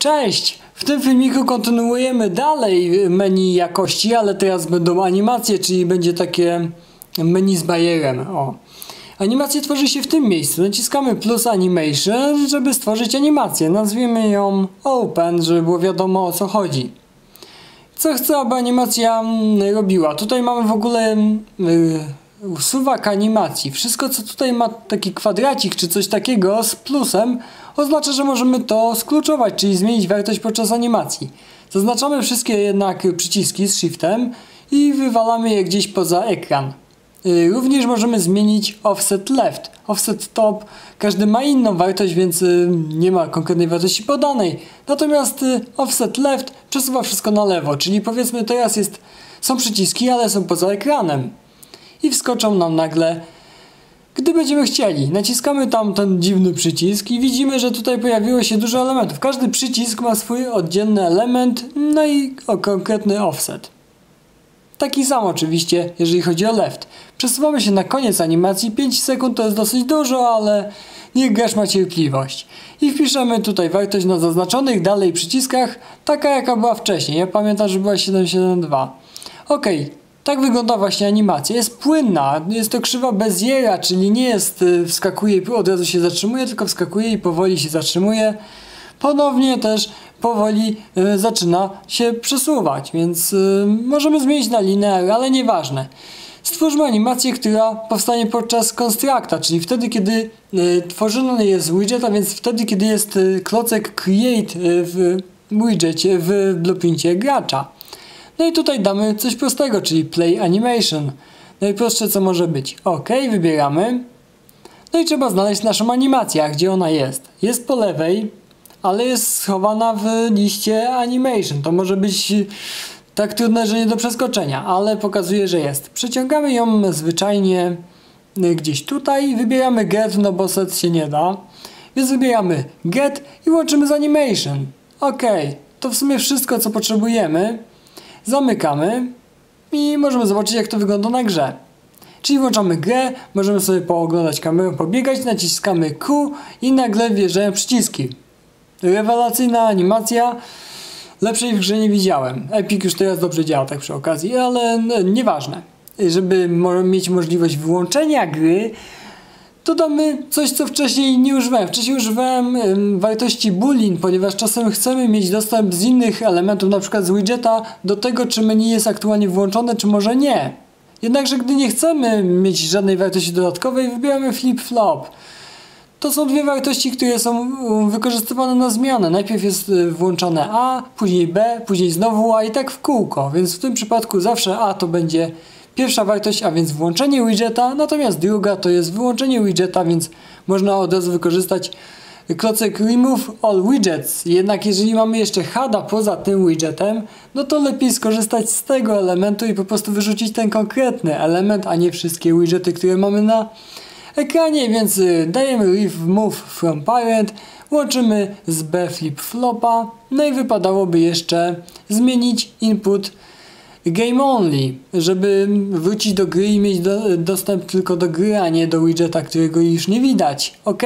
Cześć! W tym filmiku kontynuujemy dalej menu jakości, ale teraz będą animacje, czyli będzie takie menu z bajerem. O. Animację tworzy się w tym miejscu. Naciskamy plus animation, żeby stworzyć animację. Nazwijmy ją open, żeby było wiadomo, o co chodzi. Co chcę, aby animacja robiła? Tutaj mamy w ogóle suwak animacji. Wszystko, co tutaj ma taki kwadracik czy coś takiego z plusem, oznacza, że możemy to skluczować, czyli zmienić wartość podczas animacji. Zaznaczamy wszystkie jednak przyciski z shiftem i wywalamy je gdzieś poza ekran. Również możemy zmienić offset left, offset top. Każdy ma inną wartość, więc nie ma konkretnej wartości podanej. Natomiast offset left przesuwa wszystko na lewo, czyli powiedzmy teraz są przyciski, ale są poza ekranem. I wskoczą nam nagle, gdy będziemy chcieli. Naciskamy tam ten dziwny przycisk i widzimy, że tutaj pojawiło się dużo elementów. Każdy przycisk ma swój oddzielny element, no i konkretny offset. Taki sam oczywiście, jeżeli chodzi o left. Przesuwamy się na koniec animacji. 5 sekund to jest dosyć dużo, ale niech gracz ma cierpliwość. I wpiszemy tutaj wartość na zaznaczonych dalej przyciskach, taka jaka była wcześniej. Ja pamiętam, że była 772. Ok. Tak wygląda właśnie animacja. Jest płynna, jest to krzywa Beziera, czyli nie jest wskakuje i od razu się zatrzymuje, tylko wskakuje i powoli się zatrzymuje. Ponownie też powoli zaczyna się przesuwać, więc możemy zmienić na linear, ale nieważne. Stwórzmy animację, która powstanie podczas constructa, czyli wtedy, kiedy tworzony jest widget, a więc wtedy, kiedy jest klocek create w widgetie, w blueprincie gracza. No i tutaj damy coś prostego, czyli play animation. Najprostsze co może być. Ok, wybieramy. No i trzeba znaleźć naszą animację, a gdzie ona jest. Jest po lewej, ale jest schowana w liście animation. To może być tak trudne, że nie do przeskoczenia, ale pokazuje, że jest. Przeciągamy ją zwyczajnie gdzieś tutaj. Wybieramy get, no bo set się nie da. Więc wybieramy get i łączymy z animation. Ok, to w sumie wszystko, co potrzebujemy. Zamykamy i możemy zobaczyć, jak to wygląda na grze. Czyli włączamy grę, możemy sobie pooglądać kamerę, pobiegać, naciskamy Q i nagle wjeżdżają przyciski. Rewelacyjna animacja, lepszej w grze nie widziałem. Epic już teraz dobrze działa tak przy okazji, ale nieważne. Żeby mieć możliwość wyłączenia gry, to damy coś, co wcześniej nie używałem. Wcześniej używałem wartości boolean, ponieważ czasem chcemy mieć dostęp z innych elementów, na przykład z widgeta, do tego, czy menu jest aktualnie włączone, czy może nie. Jednakże gdy nie chcemy mieć żadnej wartości dodatkowej, wybieramy flip-flop. To są dwie wartości, które są wykorzystywane na zmianę. Najpierw jest włączone A, później B, później znowu A i tak w kółko. Więc w tym przypadku zawsze A to będzie pierwsza wartość, a więc włączenie widgeta, natomiast druga to jest wyłączenie widgeta, więc można od razu wykorzystać klocek remove all widgets. Jednak jeżeli mamy jeszcze HUD-a poza tym widgetem, no to lepiej skorzystać z tego elementu i po prostu wyrzucić ten konkretny element, a nie wszystkie widgety, które mamy na ekranie, więc dajemy remove from parent, łączymy z B flip-flopa, no i wypadałoby jeszcze zmienić input game only, żeby wrócić do gry i mieć dostęp tylko do gry, a nie do widgeta, którego już nie widać. Ok,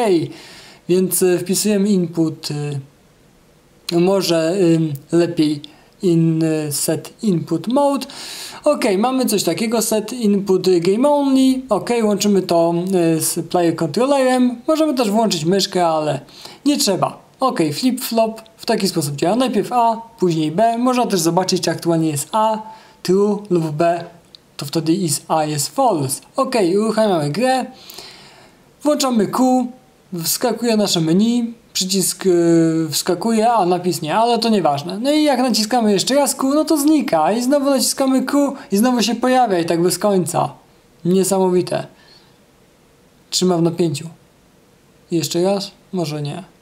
więc wpisujemy input, może lepiej set input mode. Ok, mamy coś takiego, set input game only. Ok, łączymy to z player controllerem. Możemy też włączyć myszkę, ale nie trzeba. Ok, flip-flop w taki sposób działa. Najpierw A, później B. Można też zobaczyć, czy aktualnie jest A true lub B, to wtedy A jest false. Ok, uruchamiamy grę, włączamy Q, wskakuje nasze menu, przycisk wskakuje, a napis nie, ale to nieważne. No i jak naciskamy jeszcze raz Q, no to znika i znowu naciskamy Q i znowu się pojawia i tak bez końca. Niesamowite. Trzymam w napięciu. I jeszcze raz? Może nie.